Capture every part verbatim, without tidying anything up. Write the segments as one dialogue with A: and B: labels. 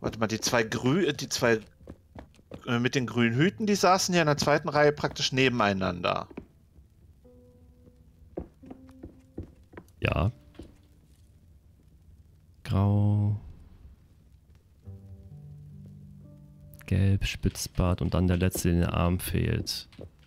A: Warte mal, die zwei Grü... Die zwei... Äh, mit den grünen Hüten, die saßen ja in der zweiten Reihe praktisch nebeneinander.
B: Ja. Grau. Gelb, Spitzbart und dann der letzte, den der Arm fehlt.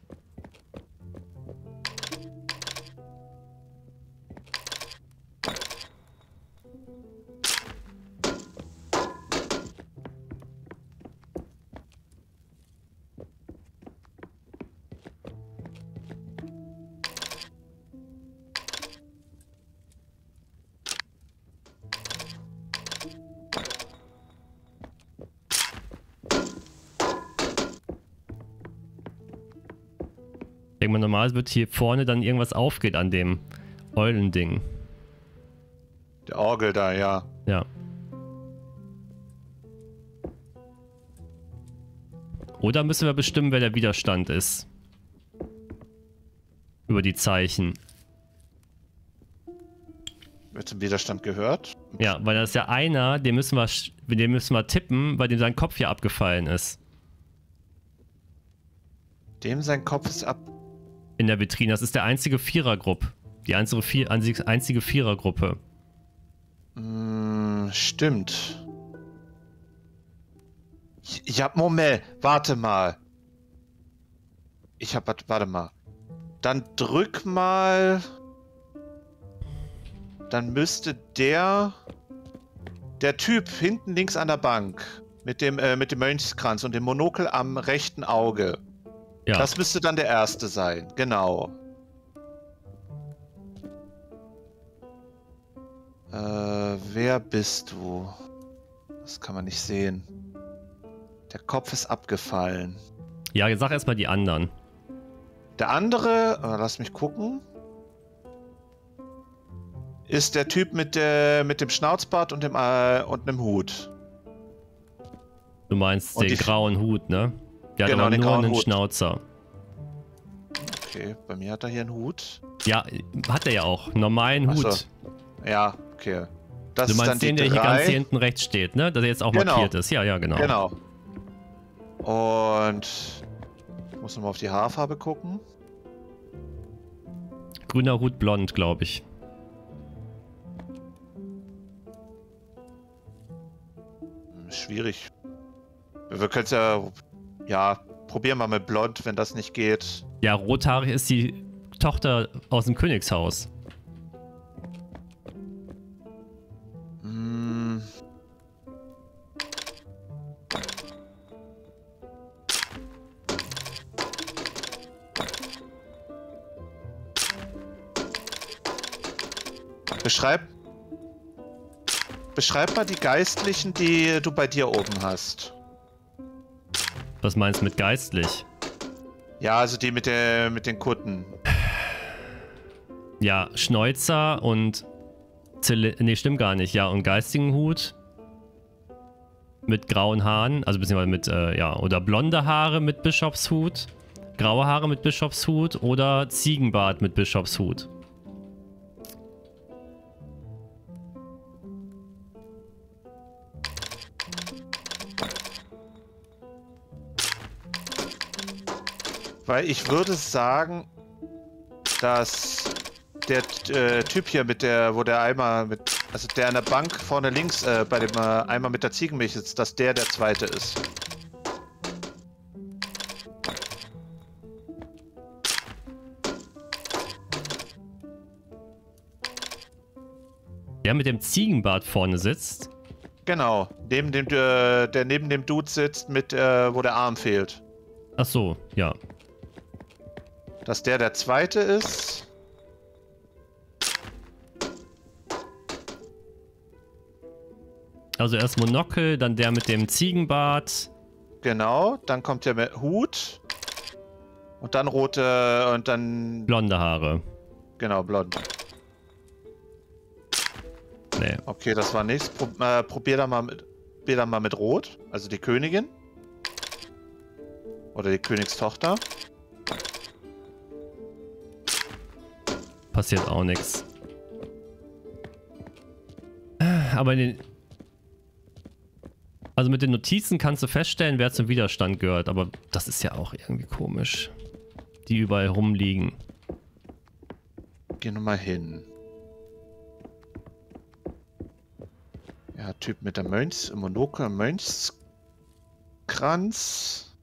B: Ich denke mal, normal wird hier vorne dann irgendwas aufgeht an dem Eulending.
A: Der Orgel da, ja.
B: Ja. Oder müssen wir bestimmen, wer der Widerstand ist? Über die Zeichen.
A: Wer zum Widerstand gehört?
B: Ja, weil das ist ja einer, den müssen wir, den müssen wir tippen, bei dem sein Kopf hier abgefallen ist.
A: Dem sein Kopf ist ab...
B: In der Vitrine. Das ist der einzige Vierergruppe. Die einzige, Vier einzige Vierergruppe.
A: Hm, stimmt. Ich, ich hab... Moment, warte mal. Ich hab... Warte mal. Dann drück mal... Dann müsste der... Der Typ hinten links an der Bank mit dem, äh, mit dem Mönchskranz und dem Monokel am rechten Auge.
B: Ja.
A: Das müsste dann der erste sein, genau. Äh, wer bist du? Das kann man nicht sehen. Der Kopf ist abgefallen.
B: Ja, sag erstmal die anderen.
A: Der andere, äh, lass mich gucken, ist der Typ mit, der, mit dem Schnauzbart und dem, äh, und einem Hut.
B: Du meinst
A: Und
B: den
A: die-
B: grauen Hut, ne? Der
A: Genau,
B: hat aber
A: den
B: nur
A: grauen
B: einen
A: Hut.
B: Schnauzer.
A: Okay, bei mir hat er hier einen Hut.
B: Ja, hat er ja auch. Normalen
A: Ach so.
B: Hut.
A: Ja, okay. Das
B: Du
A: ist dann
B: meinst
A: die
B: den, der hier
A: drei.
B: ganz hier hinten rechts steht, ne? Dass er jetzt auch
A: Genau.
B: markiert ist. Ja, ja, genau.
A: Genau. Und ich muss nochmal auf die Haarfarbe gucken.
B: Grüner Hut, blond, glaube ich.
A: Hm, schwierig. Wir können es ja... Ja, probieren wir mit Blond, wenn das nicht geht.
B: Ja, rothaarig ist die Tochter aus dem Königshaus.
A: Hm. Beschreib... Beschreib mal die Geistlichen, die du bei dir oben hast.
B: Was meinst du mit geistlich?
A: Ja, also die mit, der, mit den Kutten.
B: Ja, Schnäuzer und... Zyli nee, stimmt gar nicht. Ja, und geistigen Hut. Mit grauen Haaren. Also beziehungsweise mit, äh, ja, oder blonde Haare mit Bischofshut. Graue Haare mit Bischofshut. Oder Ziegenbart mit Bischofshut.
A: Weil ich würde sagen, dass der äh, Typ hier mit der, wo der Eimer mit, also der an der Bank vorne links äh, bei dem äh, Eimer mit der Ziegenmilch ist, dass der der zweite ist.
B: Der mit dem Ziegenbart vorne sitzt.
A: Genau, neben dem, äh, der neben dem Dude sitzt, mit, äh, wo der Arm fehlt.
B: Ach so, ja.
A: Dass der der zweite ist.
B: Also erst Monokel, dann der mit dem Ziegenbart.
A: Genau, dann kommt der mit Hut. Und dann rote und dann...
B: Blonde Haare.
A: Genau, blond.
B: Nee.
A: Okay, das war nichts. Pro, äh, probier da mal mit, probier da mal mit Rot. Also die Königin. Oder die Königstochter.
B: Passiert auch nichts. Aber in den... Also mit den Notizen kannst du feststellen, wer zum Widerstand gehört, aber das ist ja auch irgendwie komisch. Die überall rumliegen.
A: Geh nur mal hin. Ja, Typ mit der Mönchs, Monokel, Mönchskranz.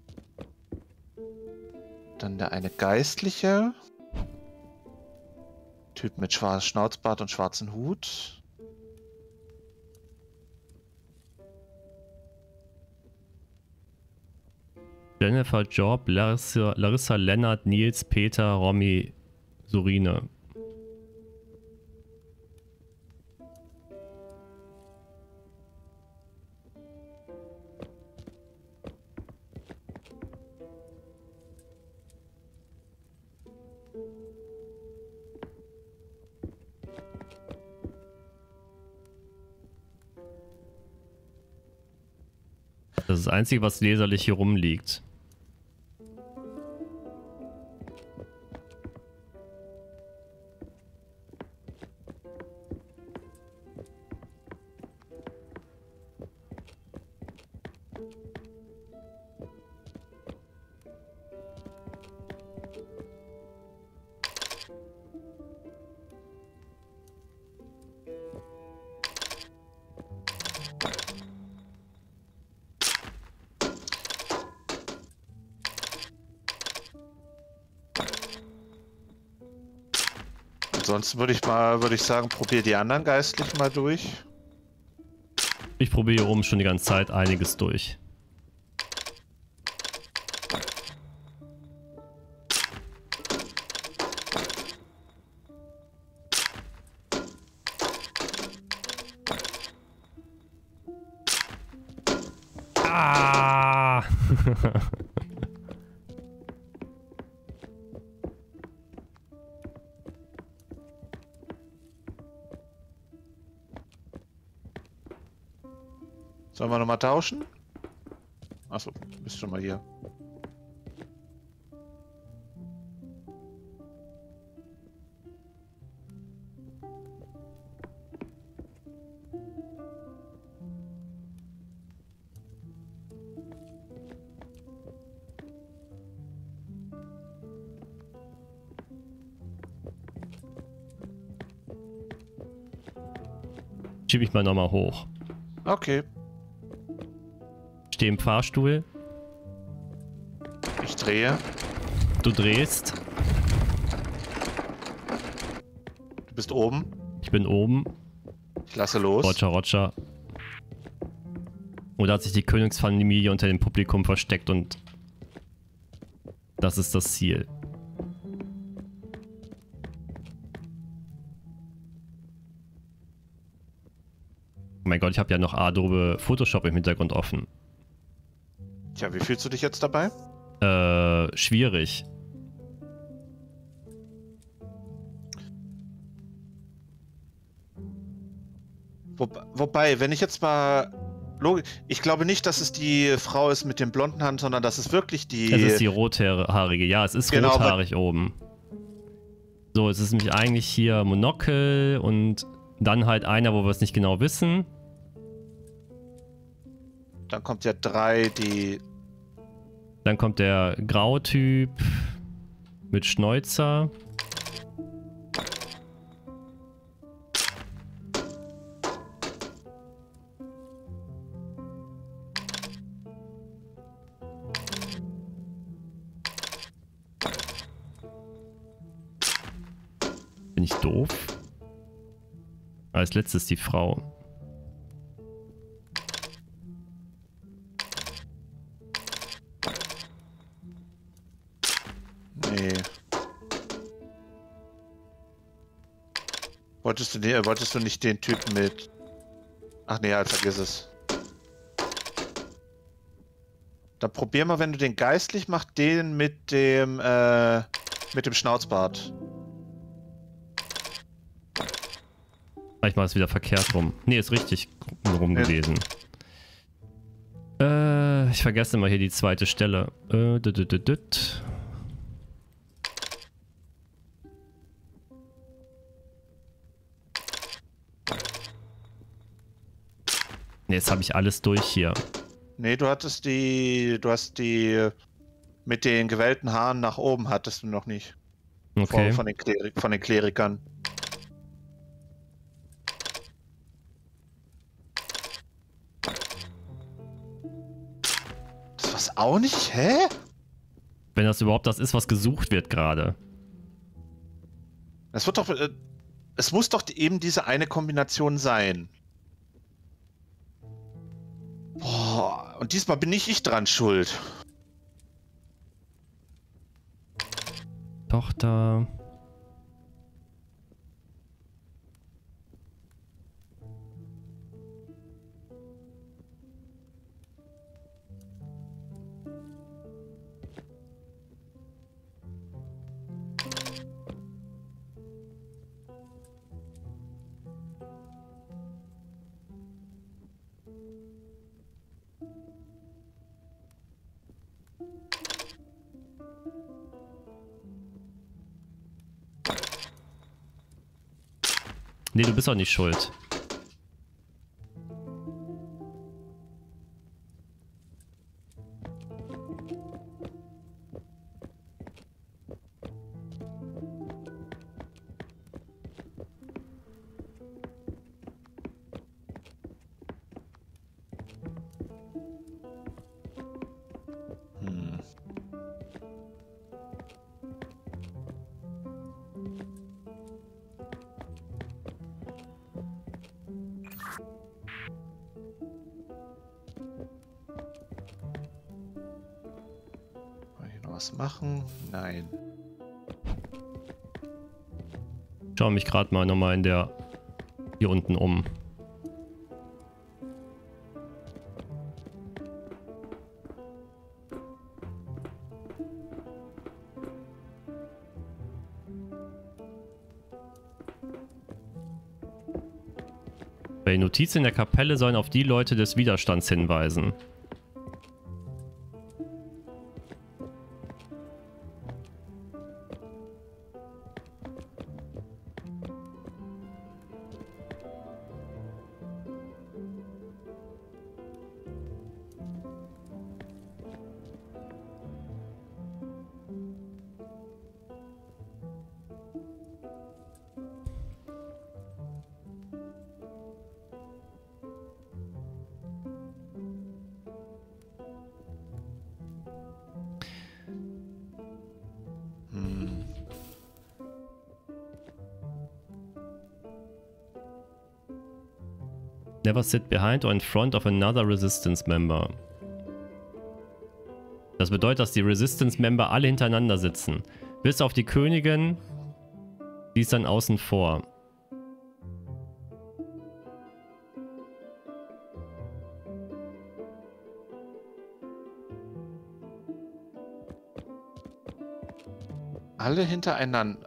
A: Dann der eine Geistliche. Typ mit schwarzem Schnauzbart und schwarzen Hut.
B: Jennifer Job, Larissa, Larissa Lennart, Nils, Peter, Romy, Surine. Das ist das Einzige, was leserlich hier rumliegt.
A: Ansonsten würde ich mal, würde ich sagen, probier die anderen Geistlichen mal durch.
B: Ich probiere hier oben schon die ganze Zeit einiges durch. Ah!
A: Sollen wir nochmal tauschen? Achso, bist schon mal hier.
B: Schieb ich mal nochmal hoch.
A: Okay.
B: Stehe im Fahrstuhl.
A: Ich drehe.
B: Du drehst.
A: Du bist oben.
B: Ich bin oben.
A: Ich lasse los.
B: Roger, Roger. Oder hat sich die Königsfamilie unter dem Publikum versteckt und das ist das Ziel. Oh mein Gott, ich habe ja noch Adobe Photoshop im Hintergrund offen.
A: Tja, wie fühlst du dich jetzt dabei?
B: Äh, schwierig.
A: Wo, wobei, wenn ich jetzt mal... Ich glaube nicht, dass es die Frau ist mit dem blonden Hand, sondern dass es wirklich die...
B: Es ist die rothaarige. Ja, es ist
A: genau,
B: rothaarig oben. So, es ist nämlich eigentlich hier Monokel und dann halt einer, wo wir es nicht genau wissen.
A: Dann kommt ja drei, die...
B: Dann kommt der Grautyp mit Schnäuzer. Bin ich doof? Als letztes die Frau.
A: Nee. Wolltest du, nee, wolltest du nicht den Typen mit... Ach nee, halt, vergiss es. Dann probier mal, wenn du den geistlich machst, den mit dem, äh, mit dem Schnauzbart.
B: Ich mache es wieder verkehrt rum. Nee, ist richtig rum
A: Ja.
B: gewesen. Äh, ich vergesse immer hier die zweite Stelle. Äh, düt, düt, düt, düt. Nee, jetzt habe ich alles durch hier.
A: Nee, du hattest die, du hast die mit den gewellten Haaren nach oben hattest du noch nicht.
B: Okay.
A: Von, von, den, Klerik, von den Klerikern. Das war's auch nicht? Hä?
B: Wenn das überhaupt das ist, was gesucht wird gerade.
A: Das wird doch... Äh, es muss doch eben diese eine Kombination sein. Boah, und diesmal bin nicht ich dran schuld.
B: Tochter. Nee, du bist auch nicht schuld.
A: Hm. Was machen? Nein.
B: Ich schaue mich gerade mal nochmal in der hier unten um. Die Notizen in der Kapelle sollen auf die Leute des Widerstands hinweisen. Never sit behind or in front of another Resistance Member. Das bedeutet, dass die Resistance Member alle hintereinander sitzen. Bis auf die Königin, die ist dann außen vor.
A: Alle hintereinander.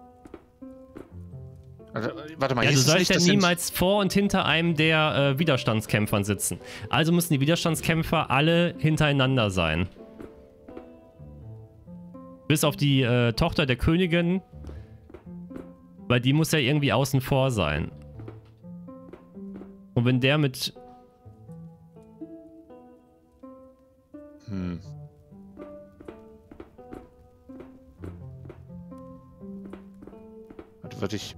A: Also, warte mal,
B: Ja,
A: hieß
B: du
A: es
B: sollst
A: nicht,
B: ja
A: das sind-
B: niemals vor und hinter einem der äh, Widerstandskämpfern sitzen. Also müssen die Widerstandskämpfer alle hintereinander sein. Bis auf die äh, Tochter der Königin, weil die muss ja irgendwie außen vor sein. Und wenn der mit...
A: Hm. Warte, würde ich...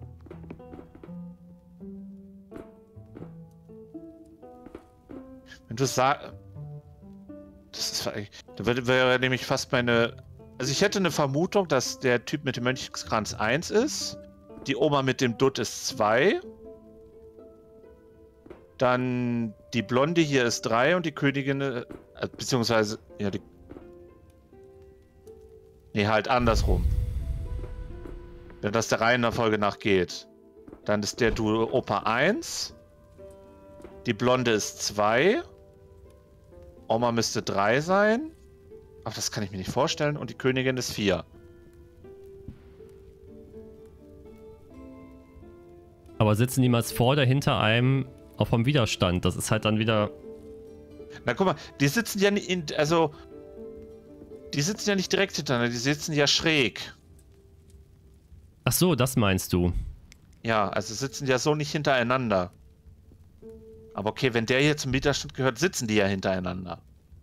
A: Wenn du sagst... Das ist... Da wäre wär nämlich fast meine... Also ich hätte eine Vermutung, dass der Typ mit dem Mönchskranz eins ist, die Oma mit dem Dutt ist zwei, dann die Blonde hier ist drei und die Königin, äh, beziehungsweise, ja, die... Nee, halt andersrum. Wenn das der Reihenfolge nach geht. Dann ist der Du Opa eins, die Blonde ist zwei, Oma müsste drei sein. Aber das kann ich mir nicht vorstellen. Und die Königin ist vier.
B: Aber sitzen niemals vor oder hinter einem auch vom Widerstand? Das ist halt dann wieder...
A: Na guck mal, die sitzen ja nicht in... Also... Die sitzen ja nicht direkt hintereinander, die sitzen ja schräg.
B: Ach so, das meinst du.
A: Ja, also sitzen ja so nicht hintereinander. Aber okay, wenn der hier zum Widerstand gehört, sitzen die ja hintereinander.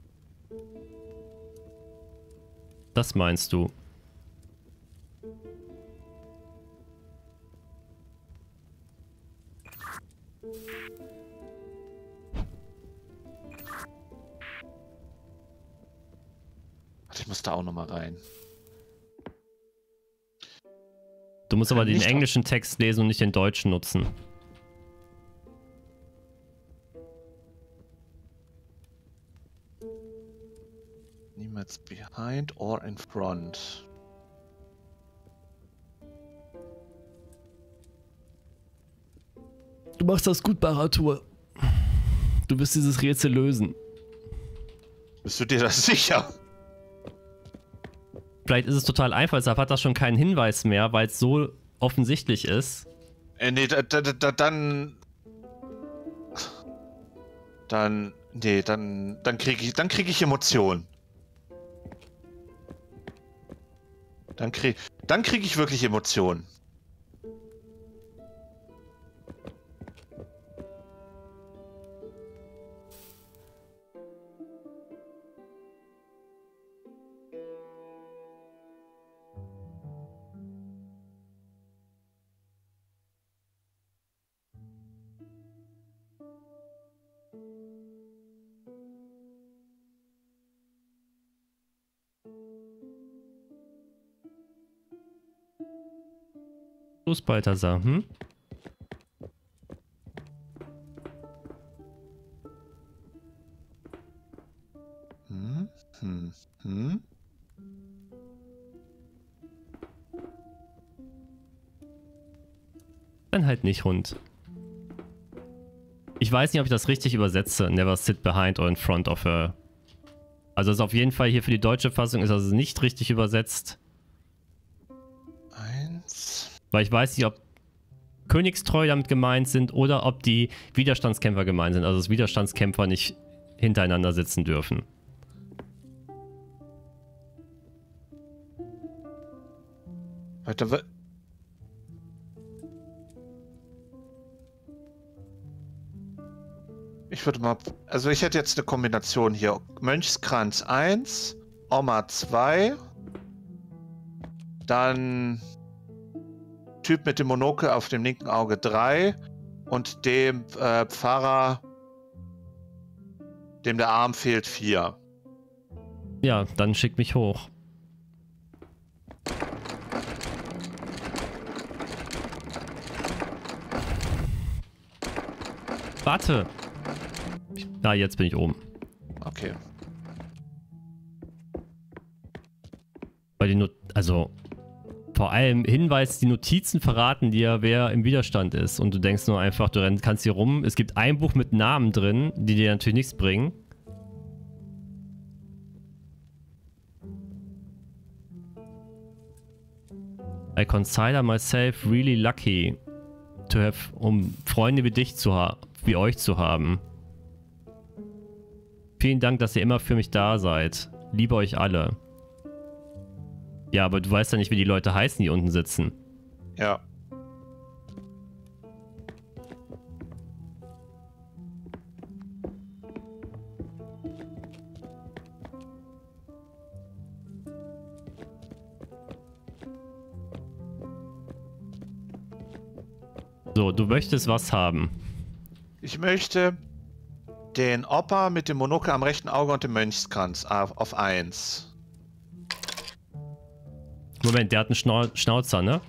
B: Das meinst du?
A: Ich muss da auch noch mal rein.
B: Du musst aber
A: Äh,
B: den
A: nicht
B: englischen Text lesen und nicht den deutschen nutzen.
A: Niemals behind or in front.
B: Du machst das gut, Baratur. Du wirst dieses Rätsel lösen.
A: Bist du dir das sicher?
B: Vielleicht ist es total einfach, deshalb hat das schon keinen Hinweis mehr, weil es so offensichtlich ist.
A: Äh, nee, da, da, da, dann... Dann... Nee, dann... Dann kriege ich... Dann kriege ich Emotionen. Dann krieg... Dann kriege ich wirklich Emotionen.
B: Los, Balthasar, hm?
A: Hm, hm, hm.
B: Dann halt nicht, Hund. Ich weiß nicht, ob ich das richtig übersetze. Never sit behind or in front of her. Also ist auf jeden Fall hier für die deutsche Fassung ist das nicht richtig übersetzt.
A: Eins.
B: Weil ich weiß nicht, ob Königstreu damit gemeint sind oder ob die Widerstandskämpfer gemeint sind. Also dass Widerstandskämpfer nicht hintereinander sitzen dürfen.
A: Weiter. Ich würde mal... Also ich hätte jetzt eine Kombination hier. Mönchskranz eins, Oma zwei, dann Typ mit dem Monokel auf dem linken Auge drei und dem äh, Pfarrer, dem der Arm fehlt, vier.
B: Ja, dann schick mich hoch. Warte. Ja, jetzt bin ich oben.
A: Okay.
B: Weil die Not also vor allem Hinweis, die Notizen verraten dir, wer im Widerstand ist. Und du denkst nur einfach, du renn, kannst hier rum. Es gibt ein Buch mit Namen drin, die dir natürlich nichts bringen. I consider myself really lucky to have, um Freunde wie dich zu haben, wie euch zu haben. Vielen Dank, dass ihr immer für mich da seid. Liebe euch alle. Ja, aber du weißt ja nicht, wie die Leute heißen, die unten sitzen.
A: Ja.
B: So, du möchtest was haben.
A: Ich möchte den Opa mit dem Monokel am rechten Auge und dem Mönchskranz auf, auf eins.
B: Moment, der hat einen Schnau Schnauzer, ne?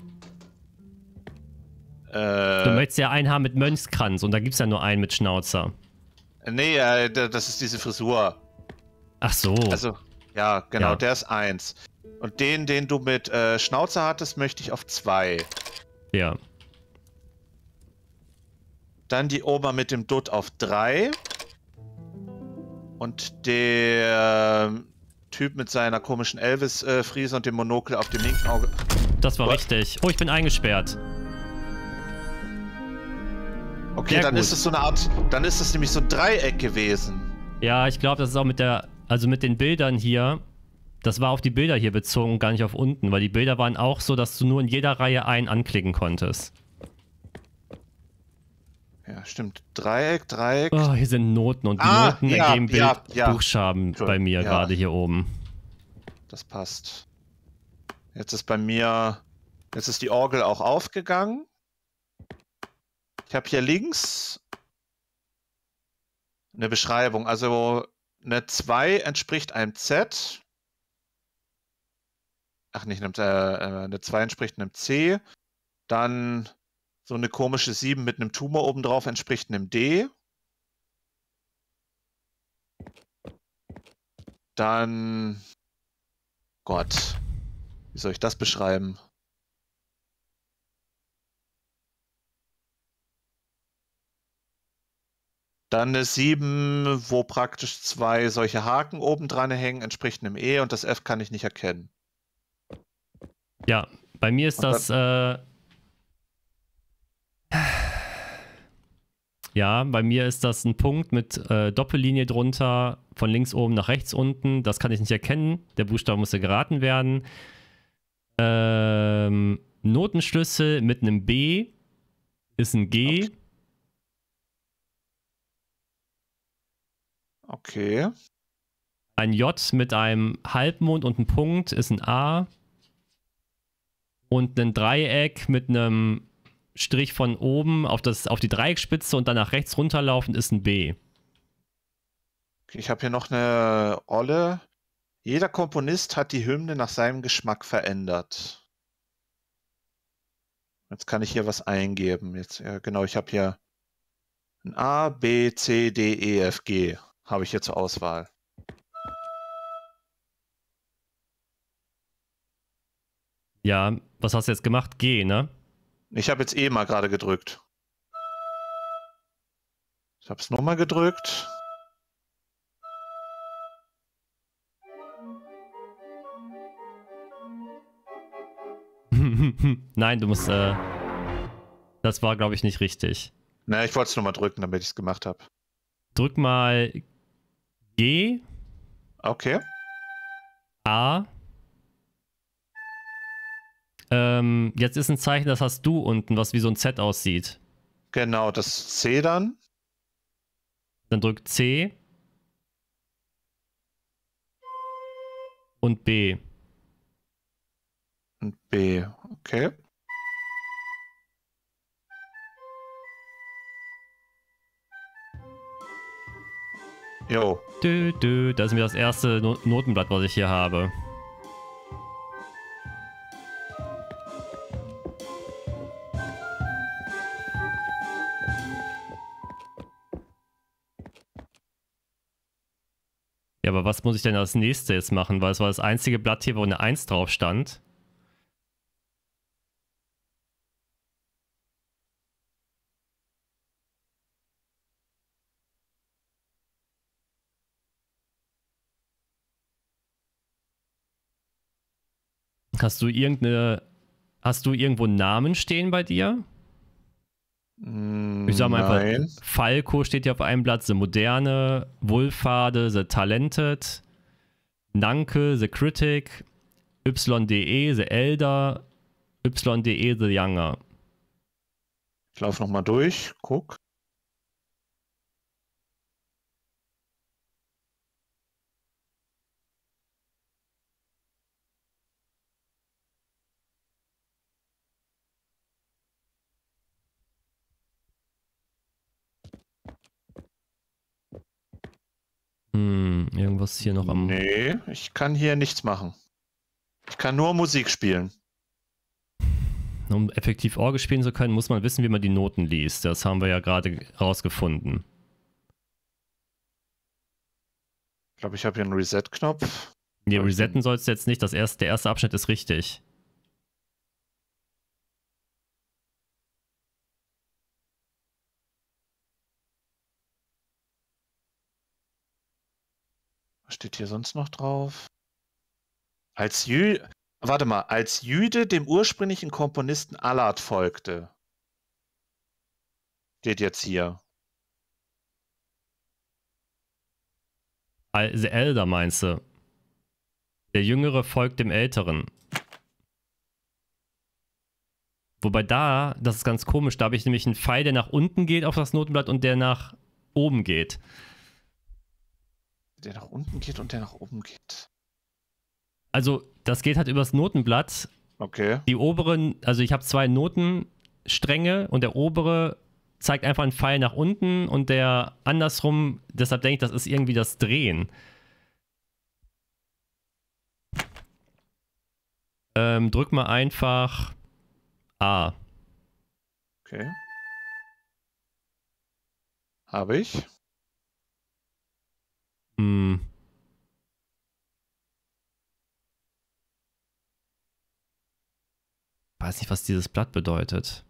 A: Äh,
B: Du möchtest ja einen haben mit Mönchskranz und da gibt es ja nur einen mit Schnauzer.
A: nee, äh, das ist diese Frisur.
B: Ach so.
A: Also, ja, genau,
B: Ja.
A: der ist eins. Und den, den du mit äh, Schnauzer hattest, möchte ich auf zwei.
B: Ja.
A: Dann die Oma mit dem Dutt auf drei. Und der ähm, Typ mit seiner komischen Elvis-Frise und dem Monokel auf dem linken Auge.
B: Das war
A: What?
B: richtig. Oh, ich bin eingesperrt.
A: Okay,
B: Sehr
A: dann
B: gut.
A: ist es so eine Art, dann ist es nämlich so ein Dreieck gewesen.
B: Ja, ich glaube, das ist auch mit der, also mit den Bildern hier, das war auf die Bilder hier bezogen und gar nicht auf unten, weil die Bilder waren auch so, dass du nur in jeder Reihe einen anklicken konntest.
A: Ja, stimmt. Dreieck, Dreieck.
B: Oh, hier sind Noten und die
A: Ah,
B: Noten
A: ja,
B: ergeben
A: ja,
B: Bild
A: ja.
B: Buchstaben bei mir
A: Ja.
B: gerade hier oben.
A: Das passt. Jetzt ist bei mir, jetzt ist die Orgel auch aufgegangen. Ich habe hier links eine Beschreibung. Also eine zwei entspricht einem Z. Ach, nicht einem, äh, eine zwei entspricht einem C. Dann so eine komische sieben mit einem Tumor obendrauf entspricht einem D. Dann, Gott, wie soll ich das beschreiben? Dann eine sieben, wo praktisch zwei solche Haken oben dran hängen, entspricht einem E und das F kann ich nicht erkennen.
B: Ja, bei mir ist
A: Und
B: das, äh, ja, bei mir ist das ein Punkt mit äh, Doppellinie drunter, von links oben nach rechts unten. Das kann ich nicht erkennen. Der Buchstabe muss ja geraten werden. Ähm, Notenschlüssel mit einem B ist ein G.
A: Okay.
B: Ein J mit einem Halbmond und einem Punkt ist ein A. Und ein Dreieck mit einem Strich von oben auf, das, auf die Dreieckspitze und dann nach rechts runterlaufend ist ein B.
A: Okay, ich habe hier noch eine Rolle. Jeder Komponist hat die Hymne nach seinem Geschmack verändert. Jetzt kann ich hier was eingeben. Jetzt, ja, genau, ich habe hier ein A, B, C, D, E, F, G. Habe ich hier zur Auswahl.
B: Ja, was hast du jetzt gemacht? G, ne?
A: Ich habe jetzt E mal gerade gedrückt. Ich habe es nochmal gedrückt.
B: Nein, du musst, äh, das war, glaube ich, nicht richtig.
A: Na, ich wollte es nochmal drücken, damit ich es gemacht habe.
B: Drück mal G,
A: Okay.
B: A. Ähm, jetzt ist ein Zeichen, das hast du unten, was wie so ein Z aussieht.
A: Genau, das C dann.
B: Dann drück C und B.
A: Und B. Okay. Jo.
B: Dö, dö, das ist mir das erste No- Notenblatt, was ich hier habe. Ja, aber was muss ich denn als nächstes jetzt machen? Weil es war das einzige Blatt hier, wo eine eins drauf stand. Hast du irgendeine. Hast du irgendwo Namen stehen bei dir?
A: Mm,
B: Ich sag mal
A: Nein.
B: einfach, Falco steht hier auf einem Blatt, The Moderne, Wulfade, The Talented, Nanke, The Critic, Y D E, The Elder, Y D E, The Younger.
A: Ich laufe nochmal durch. Guck.
B: Hm, irgendwas hier noch am.
A: Nee, ich kann hier nichts machen. Ich kann nur Musik spielen.
B: Um effektiv Orgel spielen zu können, muss man wissen, wie man die Noten liest. Das haben wir ja gerade rausgefunden.
A: Ich glaube, ich habe hier einen Reset-Knopf.
B: Nee,
A: Aber ich
B: resetten sollst du jetzt nicht. Das erste, der erste Abschnitt ist richtig.
A: Was steht hier sonst noch drauf? Als Jü Warte mal, als Jüde dem ursprünglichen Komponisten Allard folgte. Steht jetzt hier.
B: Al- The Elder meinst du? Der Jüngere folgt dem Älteren. Wobei da, das ist ganz komisch, da habe ich nämlich einen Pfeil, der nach unten geht auf das Notenblatt und der nach oben geht.
A: Der nach unten geht und der nach oben geht.
B: Also, das geht halt übers Notenblatt.
A: Okay.
B: Die oberen, also ich habe zwei Notenstränge und der obere zeigt einfach einen Pfeil nach unten und der andersrum, deshalb denke ich, das ist irgendwie das Drehen. Ähm, drück mal einfach A.
A: Okay. Habe ich.
B: Hm. Weiß nicht, was dieses Blatt bedeutet.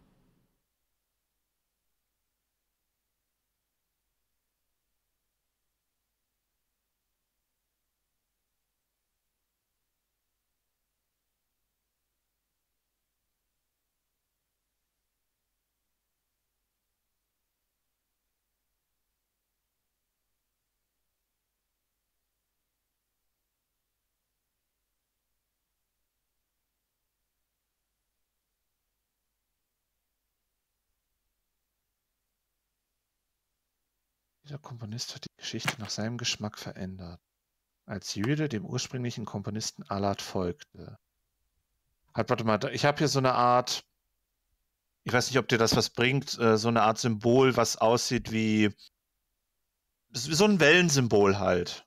A: Jeder Komponist hat die Geschichte nach seinem Geschmack verändert. Als Jude dem ursprünglichen Komponisten Alad folgte. Halt, warte mal, ich habe hier so eine Art, ich weiß nicht, ob dir das was bringt, so eine Art Symbol, was aussieht wie so ein Wellensymbol halt.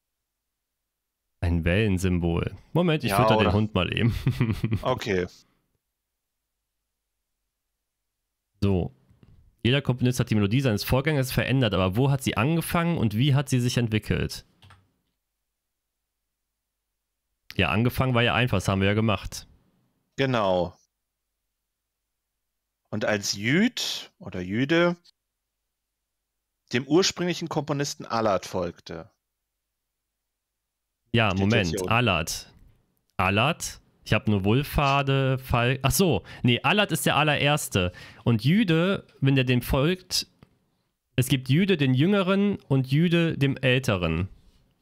B: Ein Wellensymbol. Moment, ich
A: Ja,
B: fütter
A: oder?
B: den Hund mal eben.
A: Okay.
B: So. Jeder Komponist hat die Melodie seines Vorgängers verändert, aber wo hat sie angefangen und wie hat sie sich entwickelt? Ja, angefangen war ja einfach, das haben wir ja gemacht.
A: Genau. Und als Jüd oder Jüde dem ursprünglichen Komponisten Alad folgte.
B: Ja,
A: Steht jetzt
B: Moment,
A: hier unten.
B: Alad. Alad? Ich habe nur Wulfade, Fall. Ach so, nee, Alad ist der allererste. Und Jüde, wenn der dem folgt, es gibt Jüde den Jüngeren und Jüde dem Älteren.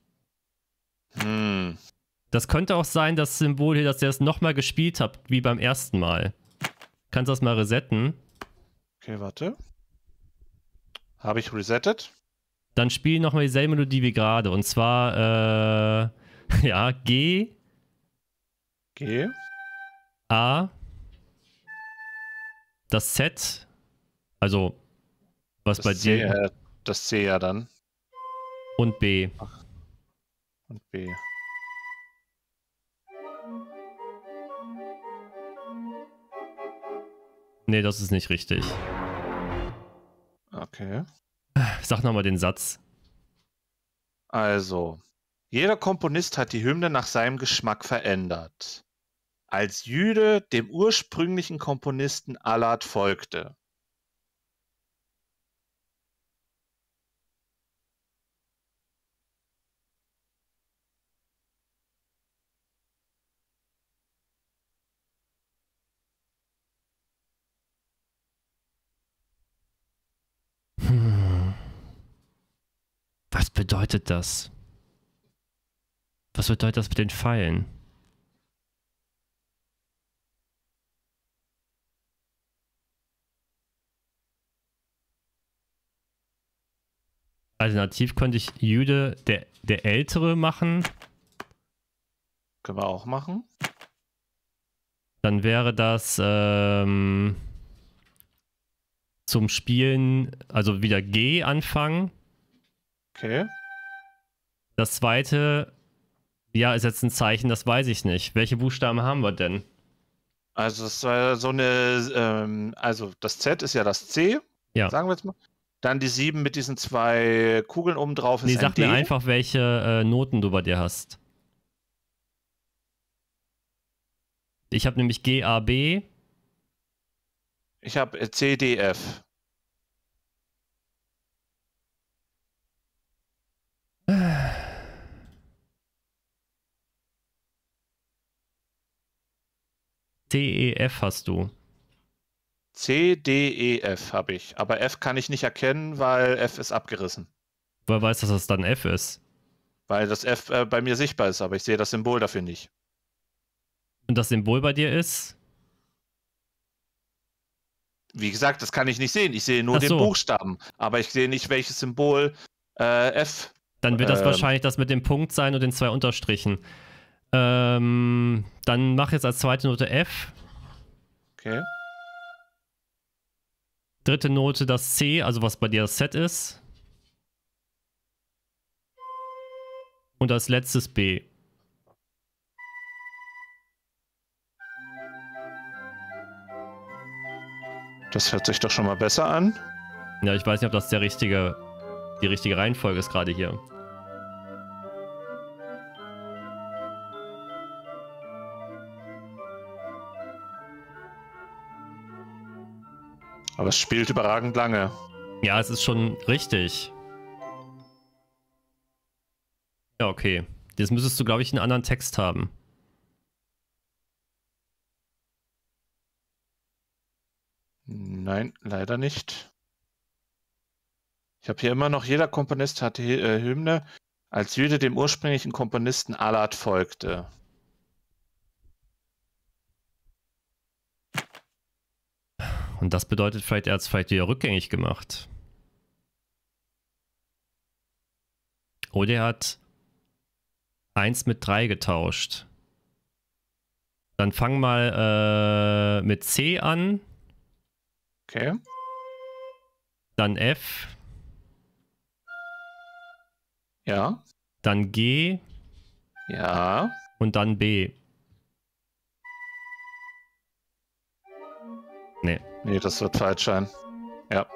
A: Hm.
B: Das könnte auch sein, das Symbol hier, dass der es nochmal gespielt hat, wie beim ersten Mal. Kannst du das mal resetten?
A: Okay, warte. Habe ich resettet?
B: Dann spiel nochmal dieselbe Melodie wie gerade. Und zwar, äh, ja, G,
A: G.
B: A, das Z, also was
A: Das
B: bei
A: C,
B: dir,
A: äh, das C ja dann.
B: und B.
A: Und B.
B: Nee, das ist nicht richtig.
A: Okay.
B: Sag nochmal den Satz.
A: Also, jeder Komponist hat die Hymne nach seinem Geschmack verändert. Als Jüde dem ursprünglichen Komponisten Alad folgte.
B: Hm. Was bedeutet das? Was bedeutet das mit den Pfeilen? Alternativ könnte ich Jüde der, der Ältere machen.
A: Können wir auch machen.
B: Dann wäre das ähm, zum Spielen, also wieder G anfangen.
A: Okay.
B: Das zweite, ja, ist jetzt ein Zeichen, das weiß ich nicht. Welche Buchstaben haben wir denn?
A: Also es war so eine, ähm, also das Z ist ja das C,
B: Ja.
A: sagen wir jetzt mal. Dann die sieben mit diesen zwei Kugeln oben drauf ist
B: Nee,
A: ein
B: sag
A: D.
B: mir einfach, welche äh, Noten du bei dir hast. Ich habe nämlich G, A, B.
A: Ich habe C, D, F.
B: C, E, F hast du.
A: C, D, E, F habe ich. Aber F kann ich nicht erkennen, weil F ist abgerissen.
B: Woher weißt du, dass das dann F ist?
A: Weil das F äh, bei mir sichtbar ist, aber ich sehe das Symbol dafür nicht.
B: Und das Symbol bei dir ist?
A: wie gesagt, das kann ich nicht sehen. Ich sehe nur
B: Ach
A: den
B: so.
A: Buchstaben, aber ich sehe nicht, welches Symbol äh, F.
B: Dann wird das
A: ähm,
B: wahrscheinlich das mit dem Punkt sein und den zwei Unterstrichen. Ähm, dann mach jetzt als zweite Note F.
A: Okay.
B: Dritte Note das C, also was bei dir das Z ist. Und als letztes B.
A: Das hört sich doch schon mal besser an.
B: Ja, ich weiß nicht, ob das der richtige, die richtige Reihenfolge ist gerade hier.
A: Aber es spielt überragend lange.
B: Ja, es ist schon richtig. Ja, okay. Jetzt müsstest du, glaube ich, einen anderen Text haben.
A: Nein, leider nicht. Ich habe hier immer noch, jeder Komponist hatte äh, Hymne, als Jude dem ursprünglichen Komponisten Alat folgte.
B: Und das bedeutet vielleicht, er hat es vielleicht wieder rückgängig gemacht. Oder er hat eins mit drei getauscht. Dann fang mal äh, mit C an.
A: Okay.
B: Dann F.
A: Ja.
B: Dann G.
A: Ja.
B: Und dann B. Nee.
A: Nee, das wird falsch sein. Ja.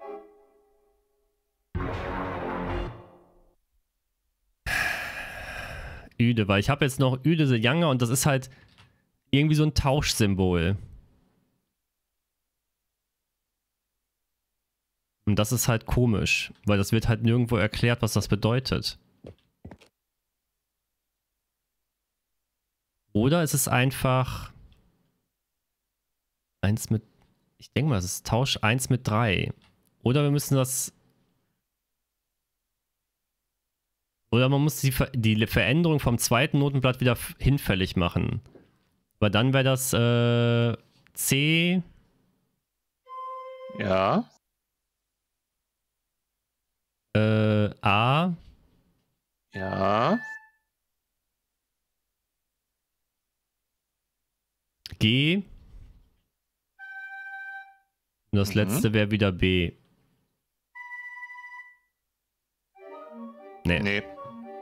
B: Üde, weil ich habe jetzt noch Üde the Younger und das ist halt irgendwie so ein Tauschsymbol. Und das ist halt komisch, weil das wird halt nirgendwo erklärt, was das bedeutet. Oder ist es einfach eins mit, ich denke mal, es ist Tausch eins mit drei. Oder wir müssen das, oder man muss die, Ver die Veränderung vom zweiten Notenblatt wieder hinfällig machen. Weil dann wäre das äh, C.
A: Ja.
B: Äh, A.
A: Ja.
B: G. Und das
A: Mhm.
B: letzte wäre wieder B. Nee.
A: Nee.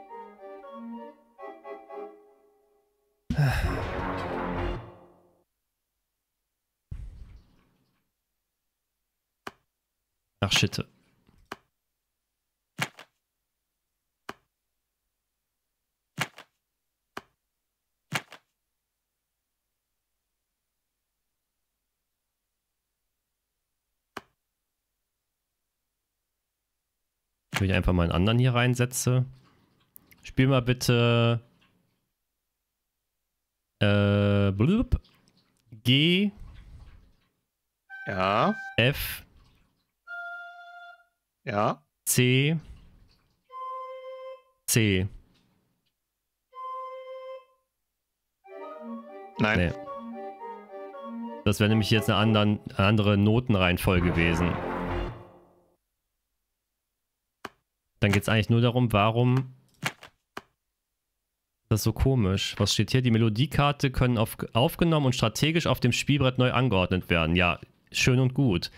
B: Ach, shit. Wenn ich einfach mal einen anderen hier reinsetze. Spiel mal bitte äh, blub, G,
A: Ja.
B: F,
A: Ja.
B: C, C.
A: Nein.
B: Nee. Das wäre nämlich jetzt eine, anderen, eine andere Notenreihenfolge gewesen. Dann geht es eigentlich nur darum, warum das ist so komisch. Was steht hier? Die Melodiekarte können auf, aufgenommen und strategisch auf dem Spielbrett neu angeordnet werden. Ja, schön und gut.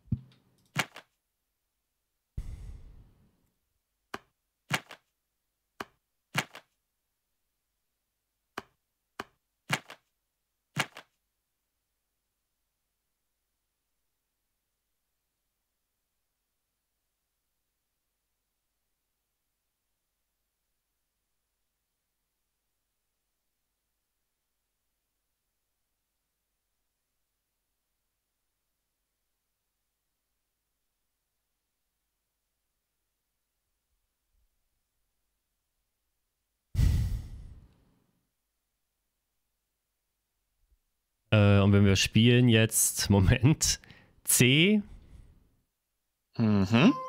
B: Äh, und wenn wir spielen jetzt, Moment, C,
A: Mhm.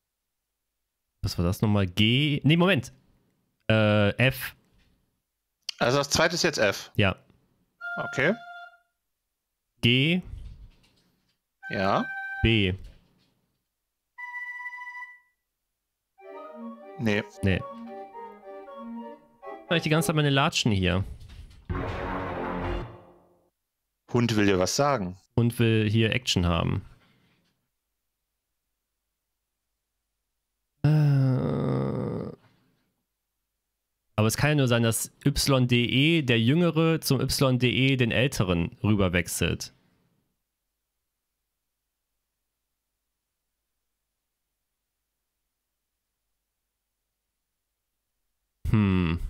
B: was war das nochmal? G, nee, Moment, äh, F,
A: Also das zweite ist jetzt F.
B: Ja.
A: Okay.
B: G,
A: Ja.
B: B.
A: Nee.
B: Nee. Habe ich die ganze Zeit meine Latschen hier.
A: Hund will dir was sagen.
B: Und will hier Action haben. Äh. Aber es kann ja nur sein, dass Y D E, der Jüngere, zum Y D E, den Älteren, rüberwechselt. Hm.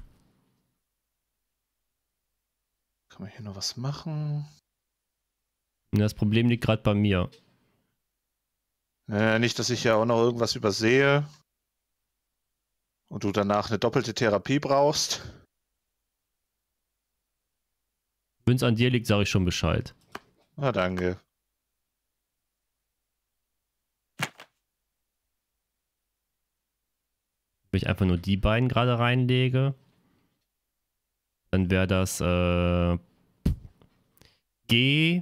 A: Kann man hier noch was machen?
B: Das Problem liegt gerade bei mir.
A: Äh, nicht, dass ich ja auch noch irgendwas übersehe. Und du danach eine doppelte Therapie brauchst.
B: Wenn es an dir liegt, sage ich schon Bescheid.
A: Na, danke.
B: Wenn ich einfach nur die beiden gerade reinlege, dann wäre das äh, G,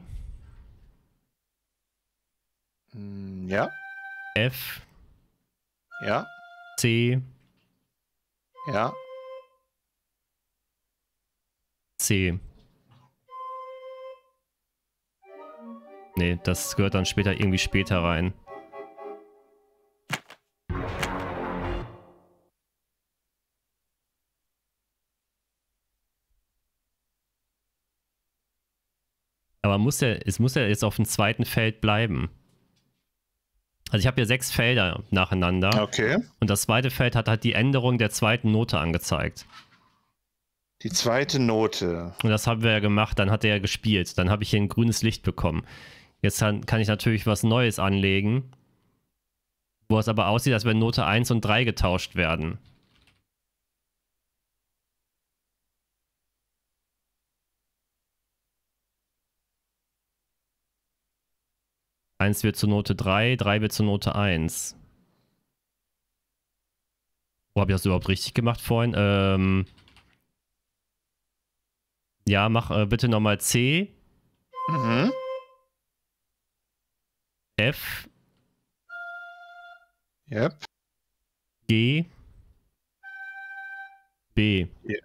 A: Hm, ja.
B: F,
A: Ja.
B: C,
A: Ja.
B: C. Nee, das gehört dann später irgendwie später rein. Aber muss der, es muss ja jetzt auf dem zweiten Feld bleiben. Also ich habe hier sechs Felder nacheinander.
A: Okay.
B: Und das zweite Feld hat halt die Änderung der zweiten Note angezeigt.
A: Die zweite Note.
B: Und das haben wir ja gemacht, dann hat er ja gespielt. Dann habe ich hier ein grünes Licht bekommen. Jetzt kann, kann ich natürlich was Neues anlegen, wo es aber aussieht, als wenn Note eins und drei getauscht werden. eins wird zur Note drei, drei wird zur Note eins. Wo habe ich das überhaupt richtig gemacht vorhin? Ähm ja, mach äh, bitte nochmal C,
A: Mhm.
B: F,
A: Yep.
B: G, B.
A: Ja.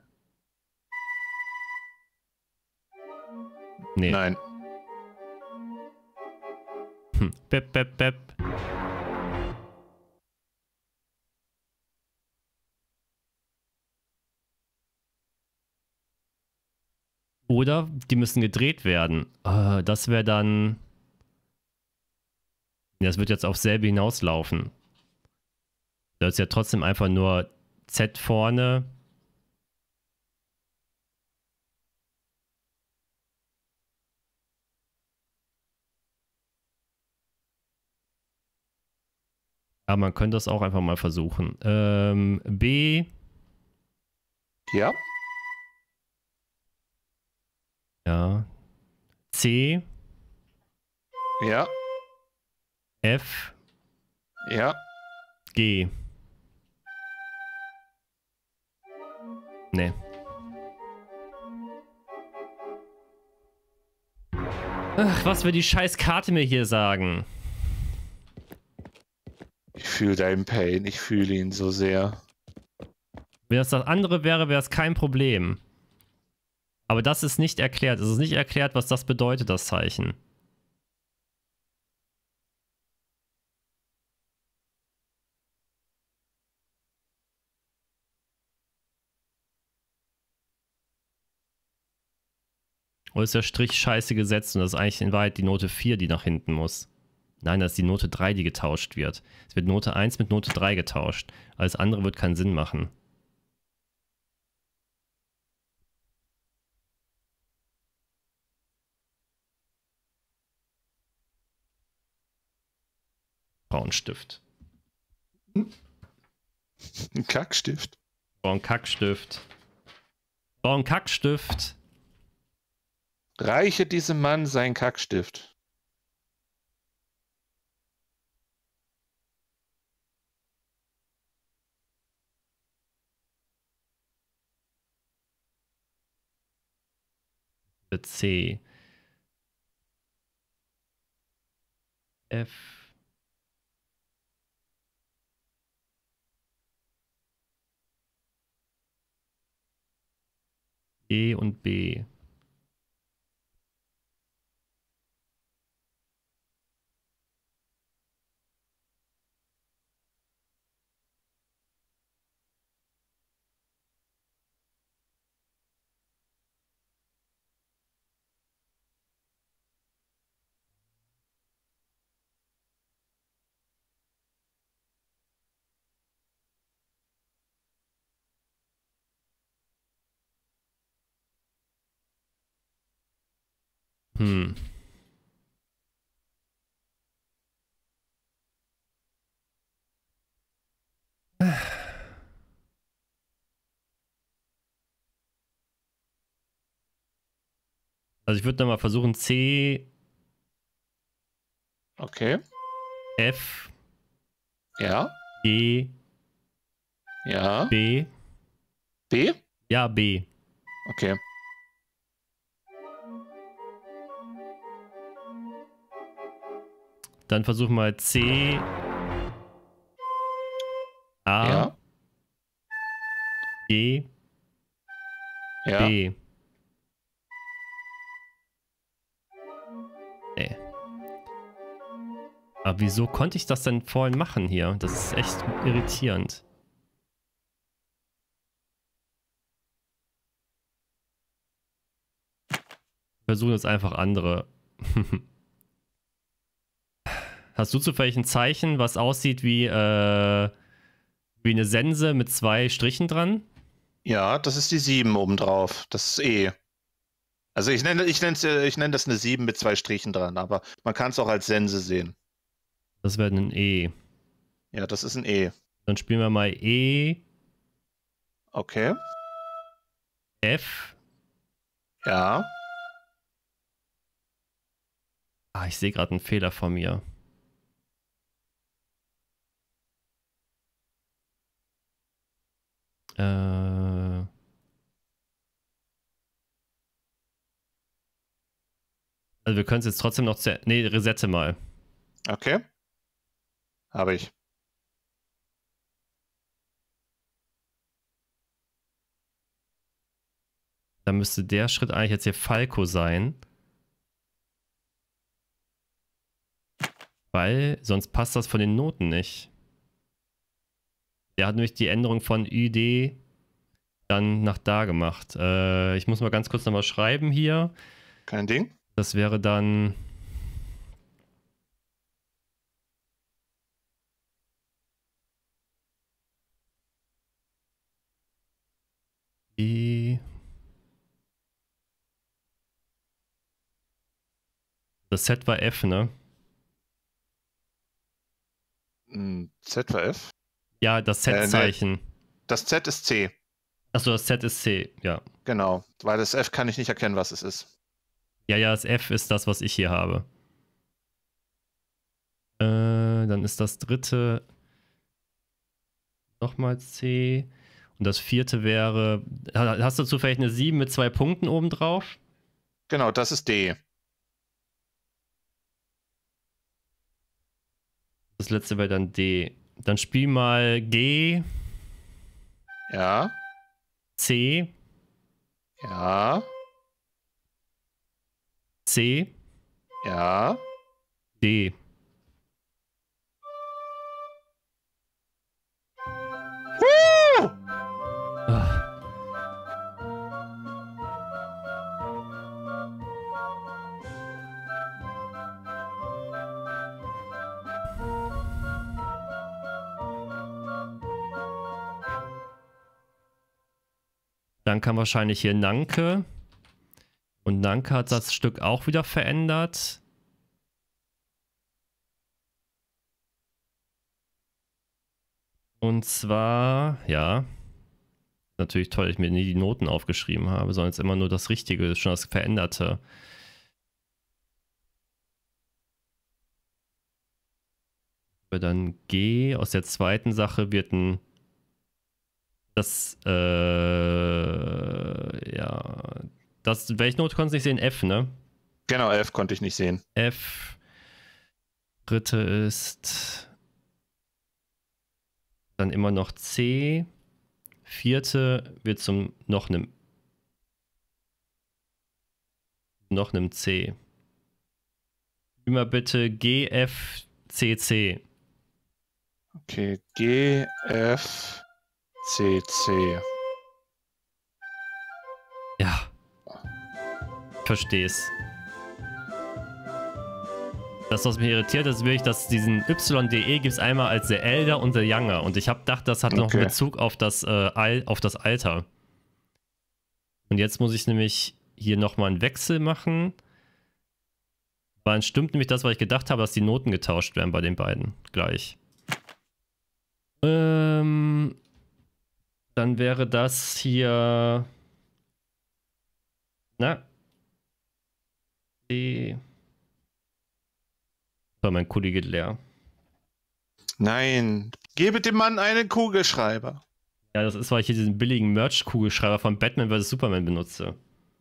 B: Nee.
A: Nein.
B: Hm. Bep, bep, bep. Oder die müssen gedreht werden. Äh, das wäre dann... Ja, das wird jetzt auf selbe hinauslaufen. Das ist ja trotzdem einfach nur Z vorne. Aber man könnte das auch einfach mal versuchen. Ähm, B.
A: Ja.
B: Ja. C.
A: Ja.
B: F.
A: Ja.
B: G. Nee. Ach, was will die scheiß Karte mir hier sagen?
A: Ich fühle deinen Pain. Ich fühle ihn so sehr.
B: Wenn das das andere wäre, wäre es kein Problem. Aber das ist nicht erklärt. Es ist nicht erklärt, was das bedeutet, das Zeichen. Oder ist der Strich scheiße gesetzt und das ist eigentlich in Wahrheit die Note vier, die nach hinten muss? Nein, das ist die Note drei, die getauscht wird. Es wird Note eins mit Note drei getauscht. Alles andere wird keinen Sinn machen. Braunstift.
A: Ein Kackstift.
B: Braunkackstift. Braunkackstift.
A: Reiche diesem Mann seinen Kackstift.
B: C. F. E und B. Hm. Also ich würde dann mal versuchen C,
A: Okay.
B: F,
A: Ja.
B: G,
A: Ja.
B: B.
A: B?
B: Ja, B.
A: Okay.
B: Dann versuchen wir C, A,
A: Ja.
B: G,
A: Ja.
B: B. Nee. Aber wieso konnte ich das denn vorhin machen hier? Das ist echt irritierend. Versuchen jetzt einfach andere. Hast du zufällig ein Zeichen, was aussieht wie, äh, wie eine Sense mit zwei Strichen dran?
A: Ja, das ist die sieben obendrauf. Das ist E. Also ich nenne, ich nenne, ich nenne das eine sieben mit zwei Strichen dran, aber man kann es auch als Sense sehen.
B: Das wäre ein E.
A: Ja, das ist ein E.
B: Dann spielen wir mal E,
A: Okay.
B: F.
A: Ja.
B: Ah, ich sehe gerade einen Fehler von mir. Äh. Also wir können es jetzt trotzdem noch zu... Nee, resette mal.
A: Okay. Habe ich.
B: Dann müsste der Schritt eigentlich jetzt hier Falco sein. Weil sonst passt das von den Noten nicht. Der hat nämlich die Änderung von Ü D dann nach da gemacht. Äh, ich muss mal ganz kurz nochmal schreiben hier.
A: Kein Ding.
B: Das wäre dann... E... Das Set war F, ne?
A: Z war F.
B: Ja, das
A: Äh, nee.
B: Z-Zeichen.
A: Das Z ist C.
B: Achso, das Z ist C, ja.
A: Genau. Weil das F kann ich nicht erkennen, was es ist.
B: Ja, ja, das F ist das, was ich hier habe. Äh, dann ist das dritte nochmal C. Und das vierte wäre... Hast du zufällig eine sieben mit zwei Punkten oben drauf?
A: Genau, das ist D.
B: Das letzte wäre dann D. Dann spiel mal G,
A: Ja.
B: C,
A: Ja.
B: C,
A: Ja.
B: D.
A: Woo!
B: Ah. Dann kam wahrscheinlich hier Nanke. Und Nanke hat das Stück auch wieder verändert. Und zwar, ja, natürlich toll, dass ich mir nie die Noten aufgeschrieben habe, sondern jetzt immer nur das Richtige, schon das Veränderte. Dann G, aus der zweiten Sache wird ein das, äh, ja, Das, welche Note konntest du nicht sehen? F, ne?
A: Genau, F konnte ich nicht sehen.
B: F. Dritte ist dann immer noch C. Vierte wird zum noch einem noch einem C. Immer bitte G, F, C, C.
A: Okay, G, F, C, C.
B: Ja. Ich versteh's. Das, was mich irritiert, ist wirklich, dass diesen Y D E gibt es einmal als der Elder und der Younger. Und ich habe gedacht, das hat noch
A: Okay.
B: einen Bezug auf das, äh, Al auf das Alter. Und jetzt muss ich nämlich hier nochmal einen Wechsel machen. Weil es stimmt nämlich das, was ich gedacht habe, dass die Noten getauscht werden bei den beiden. Gleich. Ähm, dann wäre das hier... Na? Die... So, mein Kuli geht leer.
A: Nein, gebe dem Mann einen Kugelschreiber.
B: Ja, das ist, weil ich hier diesen billigen Merch-Kugelschreiber von Batman versus. Superman benutze.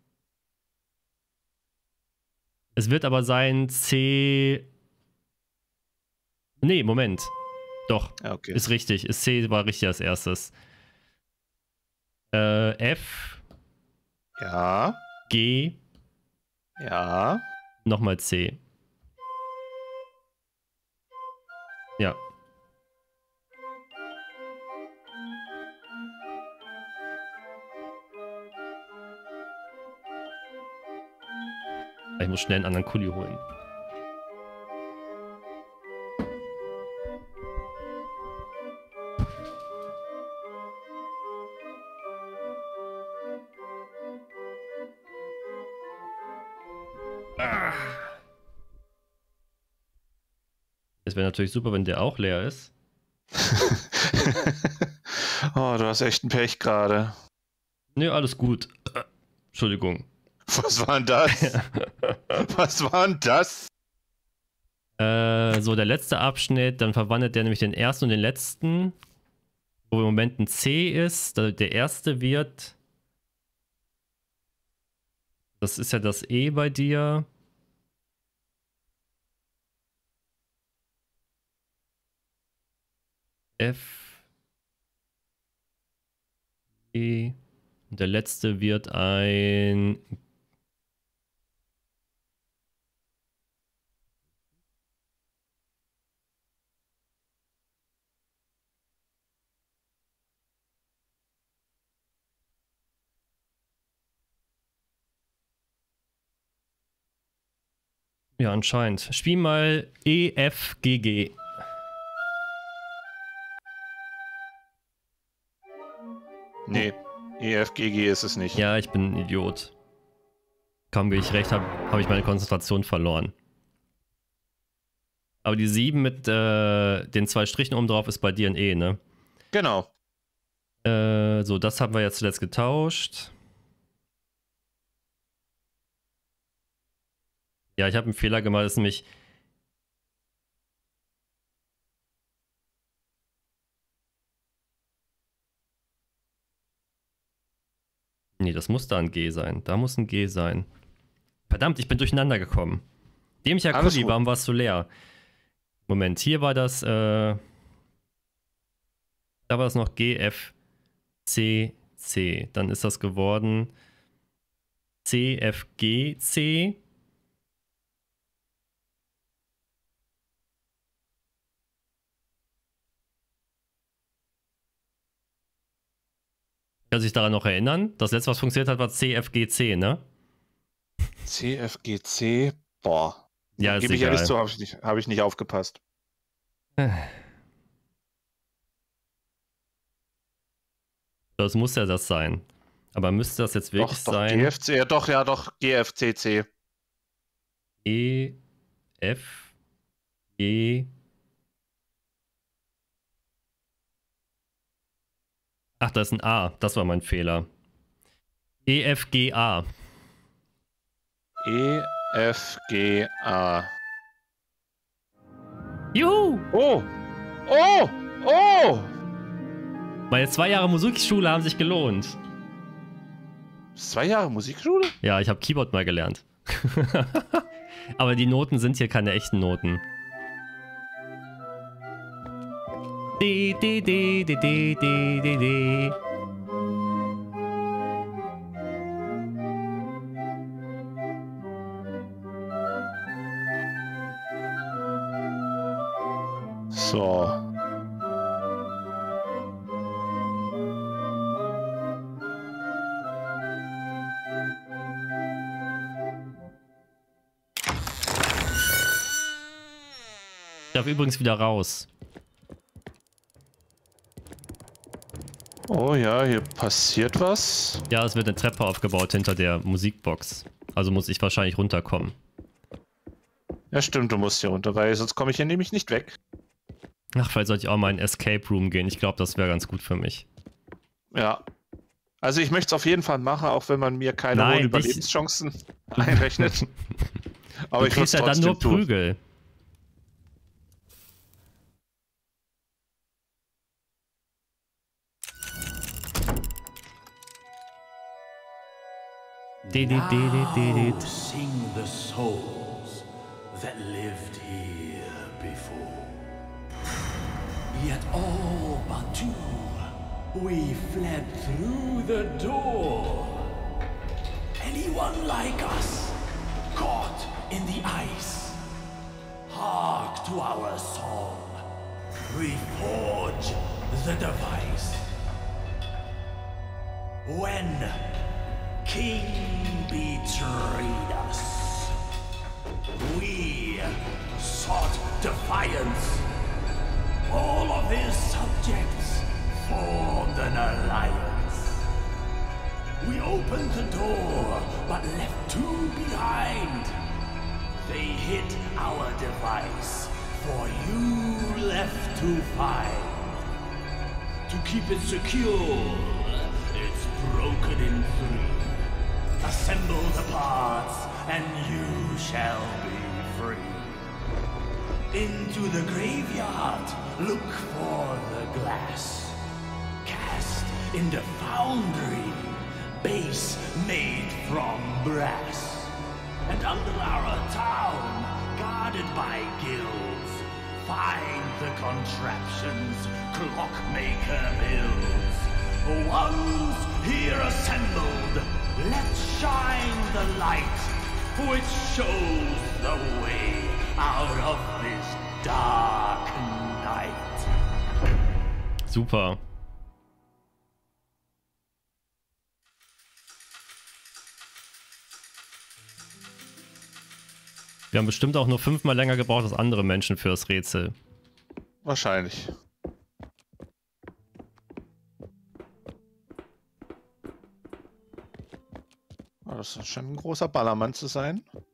B: Es wird aber sein C... Nee, Moment. Doch,
A: Okay.
B: ist richtig. Ist C war richtig als erstes. Äh, F,
A: Ja,
B: G,
A: ja.
B: nochmal C. Ja. Ich muss schnell einen anderen Kuli holen. Ah. Es wäre natürlich super, wenn der auch leer ist.
A: Oh, du hast echt ein Pech gerade.
B: Ne, alles gut. Äh, Entschuldigung.
A: Was war denn das? Was war denn das?
B: Äh, so, der letzte Abschnitt, dann verwandelt der nämlich den ersten und den letzten, wo im Moment ein C ist. Der erste wird... Das ist ja das E bei dir. F. E. Und der letzte wird ein... Ja, anscheinend. Spiel mal E, F, G, G.
A: Nee, E F G G ist es nicht.
B: Ja, ich bin ein Idiot. Kaum wie ich recht habe, habe ich meine Konzentration verloren. Aber die sieben mit äh, den zwei Strichen oben drauf ist bei dir ein E, ne?
A: Genau.
B: Äh, so, das haben wir jetzt zuletzt getauscht. Ja, ich habe einen Fehler gemacht, das ist nämlich... Nee, das muss da ein G sein. Da muss ein G sein. Verdammt, ich bin durcheinander gekommen. Dämlicher
A: Alles
B: Kuli,
A: gut.
B: warum warst du leer? Moment, hier war das, äh... Da war es noch G, F, C, C. Dann ist das geworden C, F, G, C. Kann sich daran noch erinnern? Das letzte, was funktioniert hat, war C, F, G, C, ne?
A: C F G C. Boah.
B: Ja, ist
A: Gebe ich
B: egal.
A: ehrlich zu, habe ich, nicht- hab ich nicht aufgepasst.
B: Das muss ja das sein. Aber müsste das jetzt wirklich
A: Doch, doch,
B: sein?
A: G F C, ja doch, ja doch, G F C C.
B: E, F, G. Ach, da ist ein A. Das war mein Fehler. E, F, G, A.
A: E F G A.
B: Juhu!
A: Oh! Oh! Oh!
B: Meine zwei Jahre Musikschule haben sich gelohnt.
A: Zwei Jahre Musikschule?
B: Ja, ich habe Keyboard mal gelernt. Aber die Noten sind hier keine echten Noten. Die, die, die, die, die, die, die, die.
A: So.
B: Ich darf übrigens wieder raus.
A: Oh ja, hier passiert was.
B: Ja, es wird eine Treppe aufgebaut hinter der Musikbox. Also muss ich wahrscheinlich runterkommen.
A: Ja stimmt, du musst hier runter, weil sonst komme ich hier nämlich nicht weg.
B: Ach, vielleicht sollte ich auch mal in Escape Room gehen. Ich glaube, das wäre ganz gut für mich.
A: Ja. Also ich möchte es auf jeden Fall machen, auch wenn man mir keine
B: Nein,
A: hohen
B: dich-
A: Überlebenschancen einrechnet. Aber
B: Du
A: ich würde
B: kriegst
A: es
B: ja dann
A: trotzdem
B: nur
A: tun.
B: Prügel. Di, di, di, di, di, di.
C: Now sing the souls that lived here before. Yet all but two, we fled through the door. Anyone like us, caught in the ice, hark to our song. We forge the device. When King betrayed us, we sought defiance. All of his subjects formed an alliance. We opened the door, but left two behind. They hid our device, for you left to find. To keep it secure, it's broken in three. Assemble the parts, and you shall be free. Into the graveyard, look for the glass. Cast in the foundry, base made from brass. And under our town, guarded by guilds, find the contraptions Clockmaker builds. Once here assembled, let's shine the light, which shows the way out of this dark night.
B: Super. Wir haben bestimmt auch nur fünfmal länger gebraucht als andere Menschen für das Rätsel.
A: Wahrscheinlich. Oh, das scheint ein großer Ballermann zu sein.